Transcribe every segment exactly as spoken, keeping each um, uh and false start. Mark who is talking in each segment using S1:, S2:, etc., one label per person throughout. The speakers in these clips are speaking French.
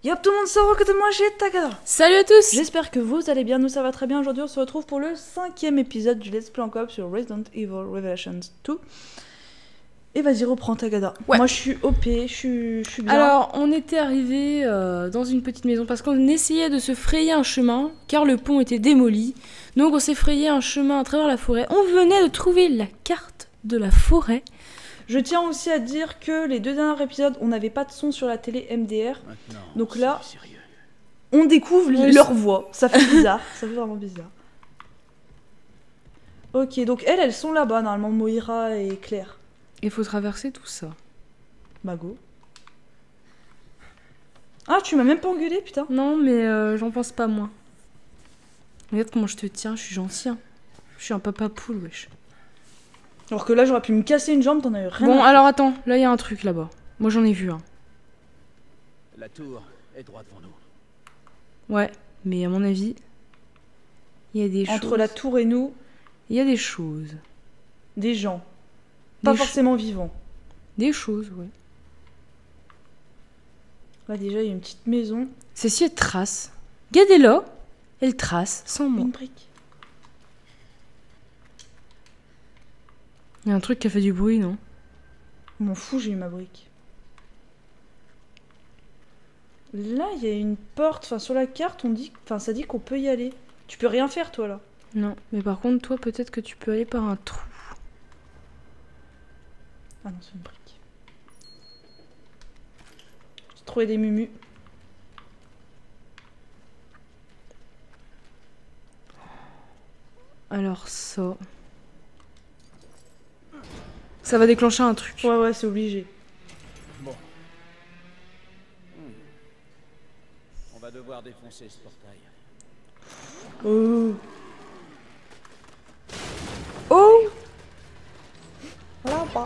S1: Yop tout le monde, sort à côté de moi, j'ai Tagada.
S2: Salut à tous.
S1: J'espère que vous allez bien, nous ça va très bien. Aujourd'hui on se retrouve pour le cinquième épisode du Let's Play en coop sur Resident Evil Revelations deux. Et vas-y, reprends Tagada.
S2: Ouais.
S1: Moi je suis O P, je suis, je suis bien.
S2: Alors, on était arrivé euh, dans une petite maison parce qu'on essayait de se frayer un chemin car le pont était démoli. Donc on s'est frayé un chemin à travers la forêt. On venait de trouver la carte de la forêt.
S1: Je tiens aussi à dire que les deux derniers épisodes, on n'avait pas de son sur la télé M D R.
S3: Maintenant,
S1: Donc là,
S3: sérieux.
S1: on découvre
S2: Oui,
S1: leur voix. Ça fait bizarre, ça fait vraiment bizarre. Ok, donc elles, elles sont là-bas normalement, Moira et Claire.
S2: Il faut traverser tout ça.
S1: Mago. Ah, tu m'as même pas engueulé, putain.
S2: Non, mais euh, j'en pense pas moins. Regarde comment je te tiens, je suis gentil. Hein. Je suis un papa poule, wesh.
S1: Alors que là, j'aurais pu me casser une jambe, t'en as eu rien.
S2: Bon,
S1: à...
S2: alors attends, là il y a un truc là-bas. Moi j'en ai vu un.
S3: La tour est droit devant nous.
S2: Ouais, mais à mon avis, il y a des choses.
S1: Entre la tour et nous,
S2: Il y a des choses.
S1: des gens. Pas
S2: Des ch-
S1: forcément vivants.
S2: Des choses, ouais.
S1: Là, déjà, il y a une petite maison.
S2: Celle-ci, elle trace. Regardez-la. Elle trace, sans moi.
S1: Une brique.
S2: Il y a un truc qui a fait du bruit, non?
S1: Je m'en fous, j'ai eu ma brique. Là, il y a une porte. Enfin, sur la carte, on dit... Enfin, ça dit qu'on peut y aller. Tu peux rien faire, toi, là.
S2: Non, mais par contre, toi, peut-être que tu peux aller par un trou.
S1: Ah non, c'est une brique. J'ai trouvé des mumus.
S2: Alors ça... Ça va déclencher un truc.
S1: Ouais, ouais, c'est obligé.
S3: Bon. Hmm. On va devoir défoncer ce portail.
S1: Oh. Oh. Voilà, pas.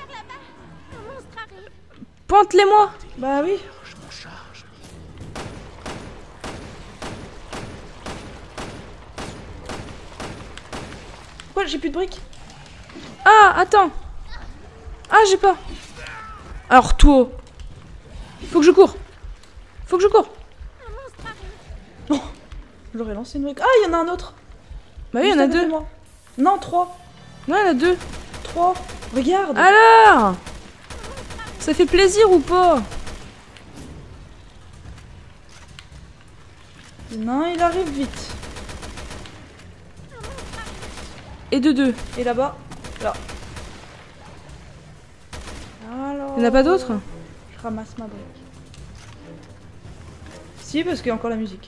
S2: Pointe-les-moi.
S1: Bah oui.
S3: Je m'en charge.
S1: Pourquoi j'ai plus de briques?
S2: Ah, attends. Ah, j'ai pas. Alors toi. Faut que je cours. Faut que je cours.
S1: J'aurais lancé une brique. Ah, il y en a un autre.
S2: Bah oui, il y en
S1: Juste
S2: a
S1: à côté de
S2: deux.
S1: moi. Non, trois.
S2: Non, il y en a deux.
S1: Trois. Regarde.
S2: Alors, ça fait plaisir ou pas?
S1: Non, il arrive vite.
S2: Et de deux.
S1: Et là-bas. Là. Alors...
S2: Il n'y en a pas d'autres?
S1: Je ramasse ma brique. Si, parce qu'il y a encore la musique.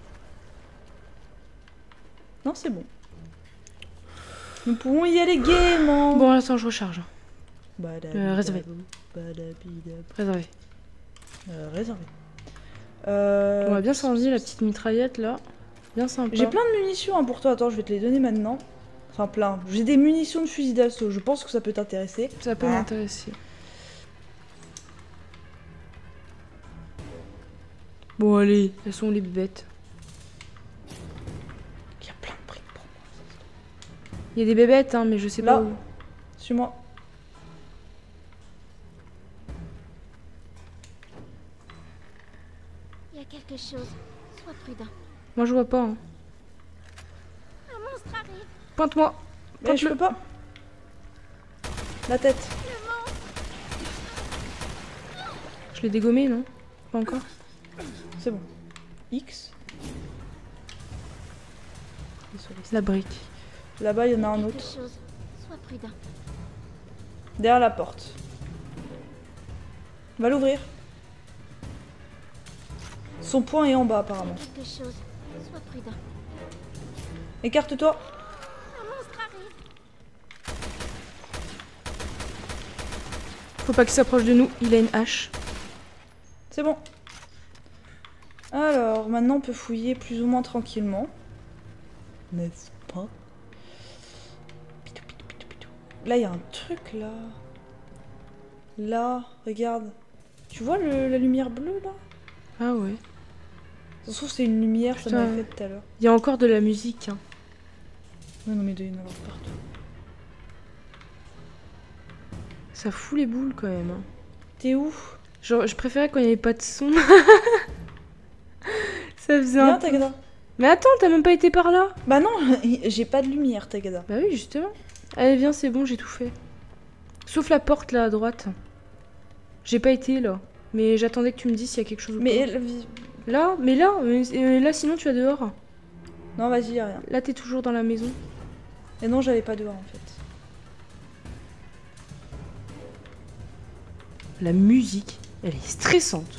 S1: Non, c'est bon. Nous pouvons y aller gaiement.
S2: Bon, attends, je recharge.
S1: Euh,
S2: réservé. Réservé.
S1: Euh, réservé. Euh,
S2: On va bien sentir la petite mitraillette là. Bien sympa.
S1: J'ai plein de munitions hein, pour toi. Attends, je vais te les donner maintenant. Enfin, plein. J'ai des munitions de fusil d'assaut. Je pense que ça peut t'intéresser.
S2: Ça peut
S1: Ah.
S2: m'intéresser. Bon, allez, elles sont les bébêtes.
S1: Il y a plein de briques pour moi.
S2: Il y a des bébêtes, hein, mais je sais
S1: Là.
S2: pas où.
S1: Suis-moi.
S4: Il y a quelque chose. Sois prudent.
S2: Moi, je vois pas. Hein.
S4: Un monstre arrive.
S2: Pointe-moi.
S1: Mais je peux pas. La tête.
S2: Je l'ai dégommé, non? Pas encore.
S1: C'est bon. X. Désolé.
S2: La brique.
S1: Là-bas, il y en a un
S4: Quelque
S1: autre.
S4: chose. Sois prudent.
S1: Derrière la porte. Va l'ouvrir. Son poing est en bas, apparemment.
S4: Quelque chose. Sois prudent.
S1: Écarte-toi.
S4: Un monstre arrive.
S2: Faut pas qu'il s'approche de nous, il a une hache.
S1: C'est bon. Alors, maintenant, on peut fouiller plus ou moins tranquillement. N'est-ce pas? Pitou, pitou, pitou, pitou. Là, il y a un truc, là. Là, regarde. Tu vois le- la lumière bleue, là?
S2: Ah ouais.
S1: Ça se trouve, c'est une lumière, ça
S2: Putain.
S1: m'avait fait tout à l'heure.
S2: Il y a encore de la musique. Hein.
S1: Ouais, non, mais il doit y en avoir partout.
S2: Ça fout les boules quand même. Hein.
S1: T'es où?
S2: Genre, je préférais quand il n'y avait pas de son. Ça faisait un
S1: Viens,
S2: peu-
S1: Tagada.
S2: Mais attends, t'as même pas été par là.
S1: Bah non, j'ai pas de lumière, Tagada.
S2: Bah oui, justement. Allez, viens, c'est bon, j'ai tout fait. Sauf la porte là à droite. J'ai pas été là. Mais j'attendais que tu me dises s'il y a quelque chose ou
S1: Mais
S2: pas.
S1: elle...
S2: Là, mais là, euh, euh, là sinon tu vas dehors.
S1: Non, vas-y, y'a rien.
S2: Là t'es toujours dans la maison.
S1: Et non, j'allais pas dehors en fait.
S2: La musique, elle est stressante.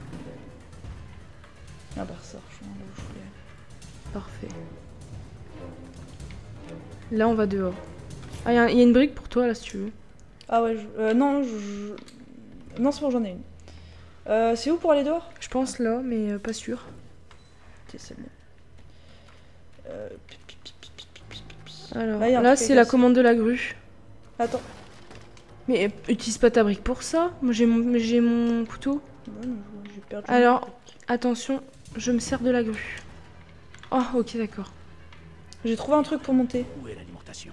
S1: Ah bah ça rejoint là où je voulais aller.
S2: Parfait. Là on va dehors. Ah, il y, y a une brique pour toi là si tu veux.
S1: Ah ouais, je... euh, non, je... je- non, c'est bon, j'en ai une. Euh, c'est où pour aller dehors?
S2: Je pense là, mais euh, pas sûr.
S1: Ok, c'est bon. Euh...
S2: Alors
S1: Là, y a un
S2: là
S1: truc à
S2: c'est la
S1: casser.
S2: commande de la grue.
S1: Attends.
S2: Mais euh, utilise pas ta brique pour ça. Moi j'ai mon, j'ai mon couteau.
S1: Ouais, non, j'ai perdu.
S2: Alors-
S1: mon truc.
S2: Attention, je me sers de la grue. Oh ok d'accord.
S1: J'ai trouvé un truc pour monter.
S3: Où est l'alimentation?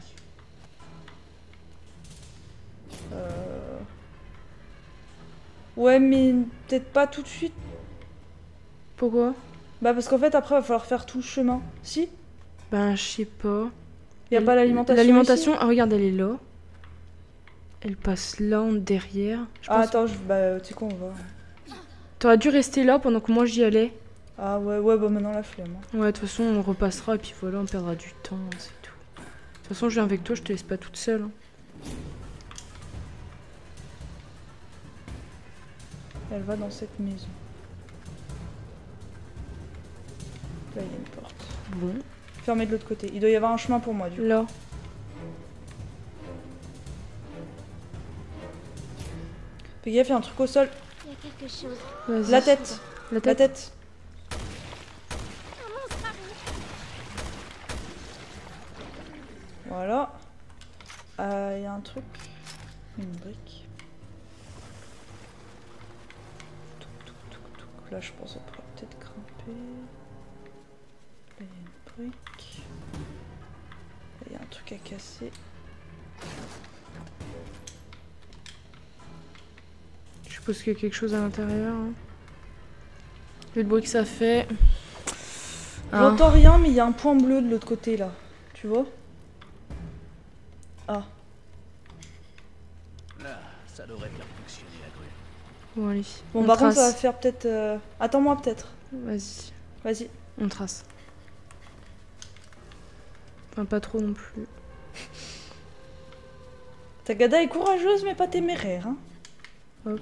S1: Euh... Ouais, mais peut-être pas tout de suite.
S2: Pourquoi?
S1: Bah parce qu'en fait après va falloir faire tout le chemin. Si?
S2: Ben je sais pas.
S1: Y a pas l'alimentation.
S2: L'alimentation,
S1: ici
S2: ah, regarde, elle est là. Elle passe là en derrière. Je
S1: Ah
S2: pense-
S1: attends, je... bah tu sais quoi, on va.
S2: T'aurais dû rester là pendant que moi j'y allais.
S1: Ah ouais, ouais, bah maintenant la flemme. hein.
S2: Ouais, de toute façon, on repassera et puis voilà, on perdra du temps, c'est tout. De toute façon, je viens avec toi, je te laisse pas toute seule. hein.
S1: Elle va dans cette maison. Là, il y a une porte.
S2: Bon,
S1: Fermée de l'autre côté. Il doit y avoir un chemin pour moi, du coup.
S2: là.
S1: Fais gaffe, il y a un truc au sol.
S4: Il y a quelque chose.
S2: Vas-y.
S1: La tête.
S2: La
S1: La
S2: tête.
S1: tête.
S4: Un monstre arrive.
S1: Voilà. Euh, Il y a un truc. Une brique. Touc, touc, touc, touc. Là, je pense qu'on pourra peut-être grimper. Là, il y a une brique. Là, il y a un truc à casser.
S2: Je suppose qu'il y a quelque chose à l'intérieur. hein. Vu le bruit que ça fait. Hein.
S1: J'entends rien, mais il y a un point bleu de l'autre côté, là. Tu vois? Ah.
S3: Là, ça devrait faire fonctionner la grue.
S2: Bon, allez.
S1: Bon,
S2: on
S1: par contre, ça va
S2: trace.
S1: faire peut-être... euh, Attends-moi, peut-être.
S2: Vas-y,
S1: Vas-y.
S2: on trace. Enfin, pas trop non plus.
S1: Tagada est courageuse, mais pas téméraire, hein.
S2: Hop.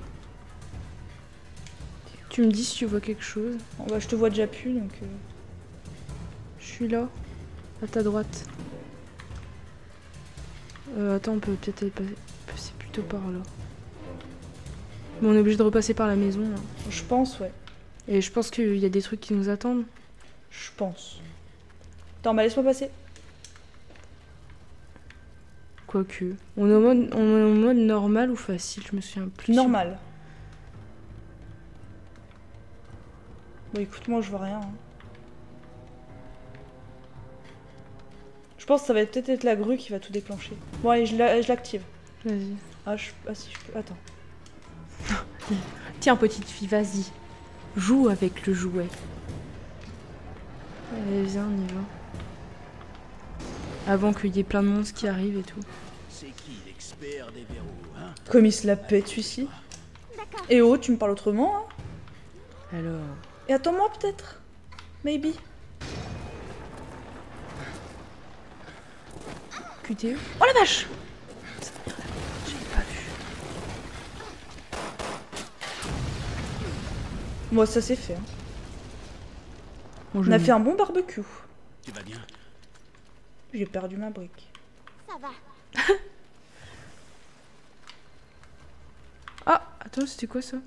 S2: Tu me dis si tu vois quelque chose.
S1: Bon, bah, je te vois déjà plus, donc... euh,
S2: Je suis là, à ta droite. Euh, attends, on peut peut-être aller passer. C'est plutôt par là. Mais on est obligé de repasser par la maison. là.
S1: Je pense, ouais.
S2: Et je pense qu'il y a des trucs qui nous attendent.
S1: Je pense. Attends, bah laisse-moi passer.
S2: Quoique. On est en mode, on est en mode normal ou facile, je me souviens plus.
S1: Normal. Bon, écoute, moi, je vois rien. hein. Je pense que ça va peut-être être la grue qui va tout déclencher. Bon, allez, je la- je l'active.
S2: Vas-y.
S1: Ah, je... ah, si je peux... Attends.
S2: Tiens, petite fille, vas-y. Joue avec le jouet. Allez, viens, on y va. Avant qu'il y ait plein de monstres qui arrivent et tout.
S3: C'est qui l'expert des verrous, hein?
S1: Comme il se la pète, celui-ci.
S4: D'accord.
S1: Et oh, tu me parles autrement, hein.
S2: Alors.
S1: Et attends-moi, peut-être. Maybe.
S2: Q T E. Oh la vache! J'ai pas vu.
S1: Moi, ça c'est fait. hein.
S2: Bon, je
S1: On a
S2: me-
S1: fait un bon barbecue.
S3: Tu vas bien?
S1: J'ai perdu ma brique.
S4: Ça va.
S2: Ah, attends, c'était quoi ça?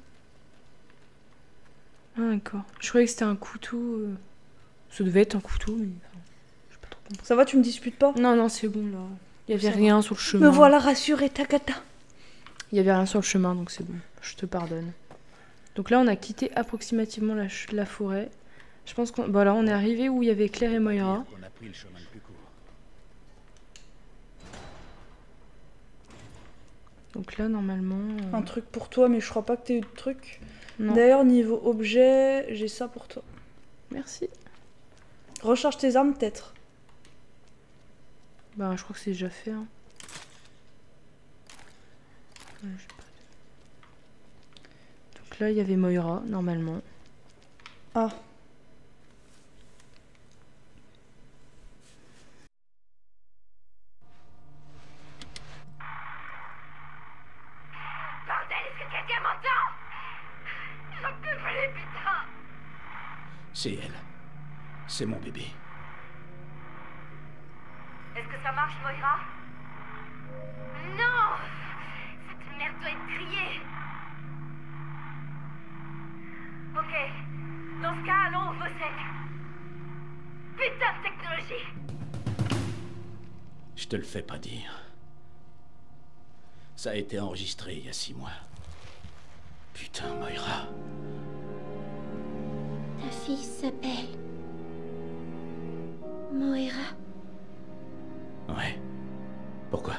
S2: Ah d'accord. Je croyais que c'était un couteau. euh, Ça devait être un couteau, mais enfin, j'ai pas trop compris.
S1: Ça va, tu me disputes pas?
S2: Non, non, c'est bon là. Il y avait
S1: Ça va.
S2: rien sur le chemin.
S1: Me voilà rassurée, Tagada.
S2: Il y avait rien sur le chemin, donc c'est bon. Je te pardonne. Donc là, on a quitté approximativement la, ch- la forêt. Je pense qu'on, voilà, on est arrivé où il y avait Claire et Moira.
S3: On a pris le chemin le plus court.
S2: Donc là, normalement. euh,
S1: Un truc pour toi, mais je crois pas que t'aies eu de truc.
S2: Non.
S1: D'ailleurs, niveau objet, j'ai ça pour toi.
S2: Merci.
S1: Recharge tes armes, peut-être.
S2: Bah, je crois que c'est déjà fait. Hein. Ouais, j'ai pas... Donc là, il y avait Moira, normalement.
S1: Ah.
S5: Bordel, est-ce que quelqu'un m'entend? J'en peux plus, putain!
S3: C'est elle. C'est mon bébé.
S5: Est-ce que ça marche, Moira? Non! Cette merde doit être grillée! Ok. Dans ce cas, allons au Vosek. Putain de technologie!
S3: Je te le fais pas dire. Ça a été enregistré il y a six mois. Putain, Moira.
S4: Ta fille s'appelle... Moira.
S3: Ouais. Pourquoi?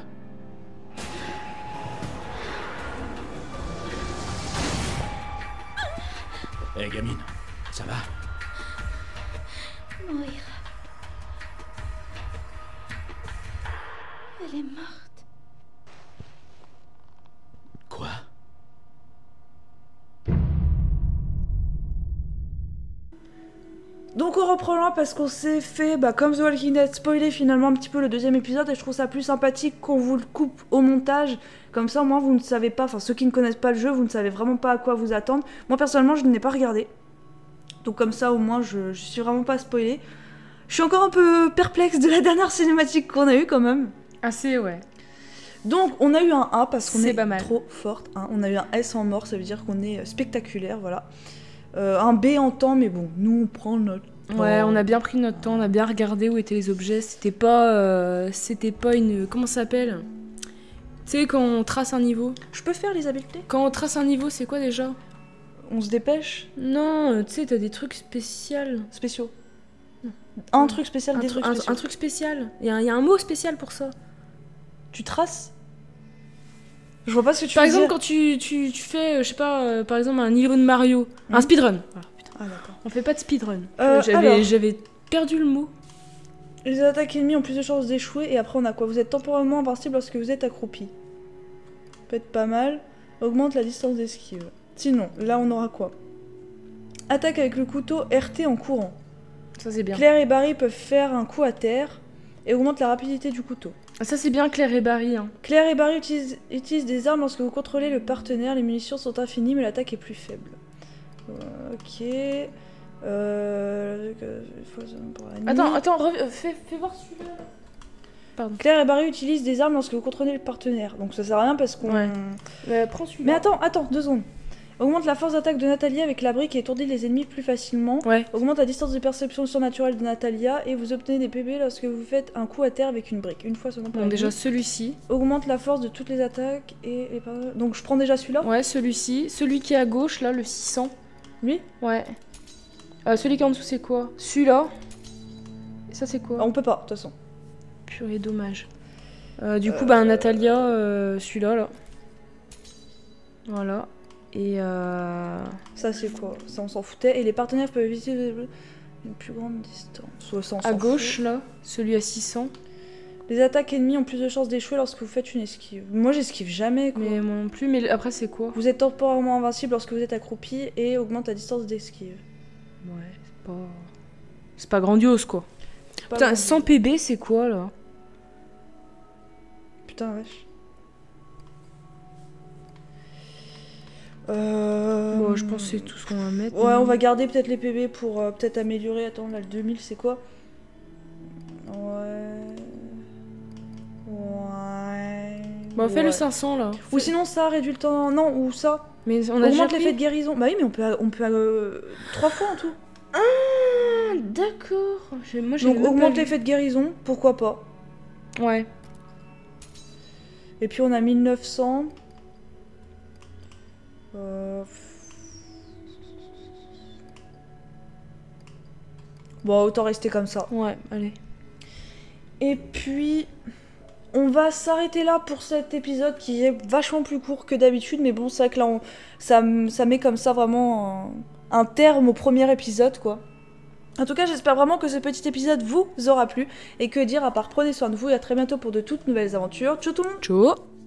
S3: Hé, hey, gamine, ça va?
S4: Moira. Elle est morte.
S3: Quoi?
S1: Donc on reprend là parce qu'on s'est fait, bah, comme The Walking Dead, spoiler finalement un petit peu le deuxième épisode et je trouve ça plus sympathique qu'on vous le coupe au montage. Comme ça au moins vous ne savez pas, enfin ceux qui ne connaissent pas le jeu, vous ne savez vraiment pas à quoi vous attendre. Moi personnellement je n'ai pas regardé. Donc comme ça au moins je, je suis vraiment pas spoilée. Je suis encore un peu perplexe de la dernière cinématique qu'on a eue quand même.
S2: Assez, ouais.
S1: Donc on a eu un A parce qu'on
S2: C'est
S1: est,
S2: pas mal.
S1: trop forte. Hein. On a eu un S en mort, ça veut dire qu'on est spectaculaire, voilà. Euh, un B en temps, mais bon, nous on prend notre temps.
S2: Ouais, on a bien pris notre temps, on a bien regardé où étaient les objets. C'était pas, euh, c'était pas une, comment ça s'appelle? Tu sais quand on trace un niveau.
S1: Je peux faire les habiletés?
S2: Quand on trace un niveau, c'est quoi déjà?
S1: On se dépêche?
S2: Non, euh, tu sais, t'as des trucs spéciaux.
S1: Spéciaux. Un
S2: Ouais.
S1: truc spécial,
S2: Un,
S1: des
S2: tru-
S1: trucs
S2: un-
S1: spéciaux.
S2: un truc spécial. Il y, a un- il y a un mot spécial pour ça.
S1: Tu traces? Je vois pas ce que tu
S2: Par
S1: veux
S2: exemple,
S1: dire.
S2: quand tu, tu, tu fais, euh, je sais pas, euh, par exemple, un niveau de Mario, un
S1: Mhm.
S2: speedrun. Voilà.
S1: Ah d'accord.
S2: On fait pas de speedrun.
S1: Euh,
S2: J'avais
S1: alors.
S2: j'avais perdu le mot.
S1: Les attaques ennemies ont plus de chances d'échouer et après on a quoi? Vous êtes temporairement invincible lorsque vous êtes accroupi. Peut être pas mal. Augmente la distance d'esquive. Sinon, là on aura quoi? Attaque avec le couteau R T en courant.
S2: Ça, c'est bien.
S1: Claire et Barry peuvent faire un coup à terre et augmente la rapidité du couteau.
S2: Ça, c'est bien Claire et Barry. Hein.
S1: Claire et Barry utilisent, utilisent des armes lorsque vous contrôlez le partenaire. Les munitions sont infinies mais l'attaque est plus faible. Euh, ok. Euh... pour la nuit.
S2: Attends, attends, rev- euh, fais, fais voir celui-là. Pardon.
S1: Claire et Barry utilisent des armes lorsque vous contrôlez le partenaire. Donc ça sert à rien parce qu'on...
S2: Ouais. Euh, prends celui-là.
S1: Mais attends, attends, deux secondes. Augmente la force d'attaque de Natalia avec la brique et étourdit les ennemis plus facilement.
S2: Ouais.
S1: Augmente la distance de perception surnaturelle de Natalia et vous obtenez des P B lorsque vous faites un coup à terre avec une brique. Une fois seulement pour
S2: Bon,
S1: la
S2: déjà
S1: nuit.
S2: celui-ci.
S1: Augmente la force de toutes les attaques et les par- Donc je prends déjà celui-là.
S2: Ouais, celui-ci. Celui qui est à gauche, là, le six cents.
S1: Lui
S2: Ouais. Euh, celui qui est en dessous, c'est quoi? Celui-là. Et ça, c'est quoi?
S1: Ah, on peut pas, de toute façon.
S2: Purée, dommage. Euh, du coup, bah, Natalia, euh, celui-là, là. Voilà. Et euh...
S1: Ça c'est quoi? Ça on s'en foutait. Et les partenaires peuvent éviter une plus grande distance. Soit ça, on
S2: à
S1: s'en
S2: gauche,
S1: fout.
S2: là, celui à six cents.
S1: Les attaques ennemies ont plus de chances d'échouer lorsque vous faites une esquive. Moi j'esquive jamais quoi.
S2: Mais moi non plus. Mais après, c'est quoi?
S1: Vous êtes temporairement invincible lorsque vous êtes accroupi et augmente la distance d'esquive.
S2: Ouais, c'est pas... C'est pas grandiose, quoi.
S1: Pas
S2: Putain,
S1: grand-
S2: cent P B, c'est quoi, là?
S1: Putain, wesh. Euh...
S2: Bon, je pense que c'est tout ce qu'on va mettre.
S1: Ouais, on va garder peut-être les P B pour euh, peut-être améliorer. Attends, là, le deux mille, c'est quoi? Ouais... Ouais...
S2: Bon, fais
S1: ouais.
S2: le cinq cents, là.
S1: Ou sinon ça, réduit le temps... Non, ou ça.
S2: Mais on a déjà
S1: Augmente
S2: pris...
S1: l'effet de guérison. Bah oui, mais on peut... On peut euh, trois fois en tout.
S2: Ah, d'accord. J'ai- Moi, j'ai
S1: Donc
S2: même pas
S1: augmente
S2: vu.
S1: l'effet de guérison, pourquoi pas.
S2: Ouais.
S1: Et puis on a mille neuf cents. Euh... Bon, autant rester comme ça.
S2: Ouais, allez.
S1: Et puis, on va s'arrêter là pour cet épisode qui est vachement plus court que d'habitude. Mais bon, c'est vrai que là, on... ça, m- ça met comme ça vraiment un... un terme au premier épisode, quoi. En tout cas, j'espère vraiment que ce petit épisode vous aura plu. Et que dire à part prenez soin de vous et à très bientôt pour de toutes nouvelles aventures. Ciao tout le monde.
S2: Ciao.